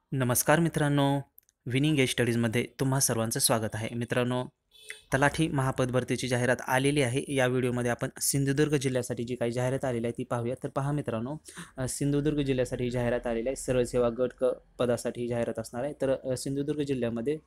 नमस्कार मित्रांनो, winning age स्टडीजमध्ये तुम्हा सर्वांचं स्वागत आहे. मित्रांनो, तलाठी महापद भरतीची जाहिरात आलेली आहे. या व्हिडिओमध्ये आपण सिंधुदुर्ग जिल्ह्यासाठी जी काही जाहिरात आलेली आहे ती पाहूया. तर पहा मित्रांनो, सिंधुदुर्ग जिल्ह्यासाठी ही जाहिरात आलेली आहे. सरळ सेवा गट क पदासाठी ही जाहिरात असणार आहे. तर सिंधुदुर्ग जिल्ह्यामध्ये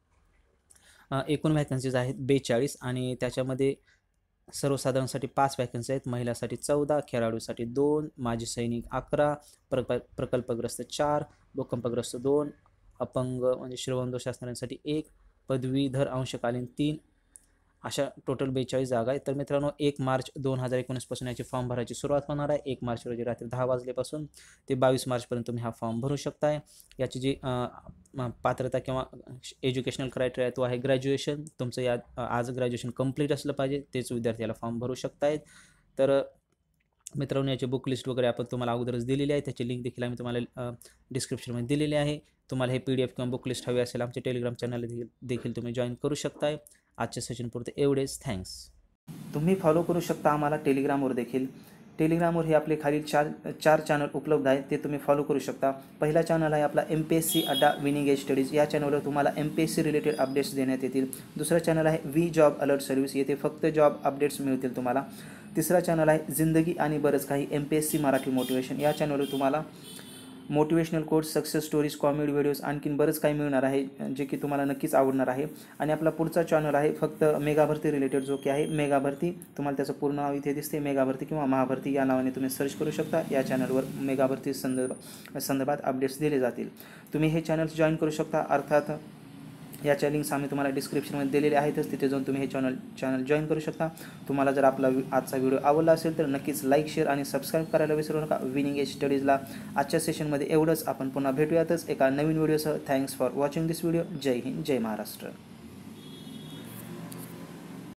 एकूण व्हॅकन्सीज आहेत 42 आणि त्याच्यामध्ये सर्वसाधारणसाठी 5 व्हॅकन्सी आहेत. महिलासाठी 14, खेळाडूसाठी 2, माजी सैनिक 11, प्रकल्पग्रस्त 4, भूकंपग्रस्त 2, अपंग म्हणजे श्रवणदोष असणाऱ्यांसाठी 1, पदवीधर अंशकालीन 3, अशा टोटल 42 जागा आहेत. तर मित्रांनो 1 मार्च 2019 पासून याची फॉर्म भरायची सुरुवात होणार आहे. 1 मार्च रोजी रात्री 10 वाजल्यापासून ते 22 मार्चपर्यंत तुम्ही हा फॉर्म भरू शकताय. याची जी पात्रता किंवा एज्युकेशनल क्रायटेरिया तो आहे ग्रॅज्युएशन. तुमचं आज ग्रॅज्युएशन कंप्लीट असलं पाहिजे, तेच विद्यार्थी याला फॉर्म भरू शकतायत. तर मित्रांनो याची बुक लिस्ट वगैरे आपण तुम्हाला अगोदरच दिलेली आहे. त्याची लिंक देखील आम्ही तुम्हाला डिस्क्रिप्शनमध्ये दिलेली आहे. तुम्हाला हे PDF किंवा बुक लिस्ट हवी असेल आमच्या टेलिग्राम चॅनल देखील तुम्ही जॉईन करू शकताय. आजच्या सेशनपुरते एवढेच. थँक्स. तुम्ही फॉलो करू शकता आम्हाला टेलिग्रामवर देखील. टेलिग्रामवर हे आपले खालील चार चॅनल उपलब्ध आहेत, ते तुम्ही फॉलो करू शकता. पहिला चॅनल आहे आपला MPSC अड्डा विनिंग एज स्टडीज. या चॅनलवर तुम्हाला MPSC रिलेटेड अपडेट्स देण्यात येतील. दुसरा चॅनल आहे वी जॉब अलर्ट सर्व्हिस. येथे फक्त जॉब अपडेट्स मिळतील तुम्हाला. तिसरा चॅनल आहे जिंदगी आणि बरंच काही MPSC मराठी मोटिवेशन. या चॅनलवर तुम्हाला motivational quotes, success stories, comedy videos आणखीन बरंच काही मिळणार आहे, जे की तुम्हाला नक्कीच आवडणार आहे. आणि आपला पुढचा चॅनल आहे फक्त मेगा भरती रिलेटेड, जो की आहे मेगा भरती. तुम्हाला त्याचं पूर्ण नाव इथे दिसते, मेगा भरती किंवा महाभरती या नावाने तुम्ही सर्च करू शकता. या चॅनलवर मेगा भरती संदर्भात अपडेट्स दिले जातील. तुम्ही हे चॅनल्स जॉईन करू शकता. अर्थात याच्या लिंक्स आम्ही तुम्हाला डिस्क्रिप्शनमध्ये दिलेले आहेतच, तिथे जाऊन तुम्ही हे चॅनल जॉईन करू शकता. तुम्हाला जर आपला आजचा व्हिडिओ आवडला असेल तर नक्कीच लाईक, शेअर आणि सबस्क्राईब करायला विसरू नका. विनिंग एज स्टडीजला आजच्या सेशनमध्ये एवढंच. आपण पुन्हा भेटूयातच एका नवीन व्हिडिओसह. Thanks for watching this video. जय हिंद, जय महाराष्ट्र.